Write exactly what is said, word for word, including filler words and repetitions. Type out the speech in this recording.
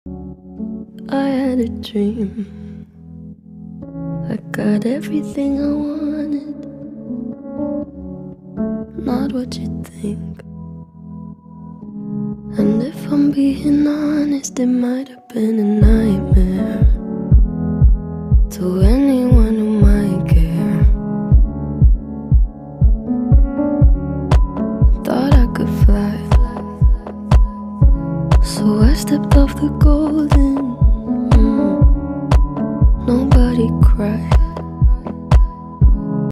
I had a dream. I got everything I wanted, not what you think. And if I'm being honest, it might have been a nightmare to anyone who might care. Thought I could fly, so I stepped off the golden